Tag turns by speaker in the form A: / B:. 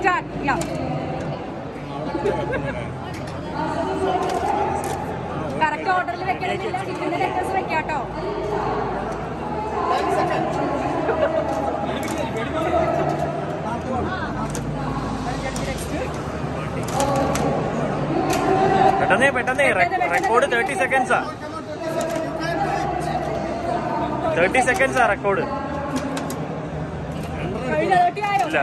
A: Start. Yeah. Correct order le vekkadilla. Kitne letters vekkato. 10 seconds.
B: പെട്ടെന്നേ record 30 സെക്കൻഡ്സാ. 30 സെക്കൻഡ്സാ record. ഇല്ല.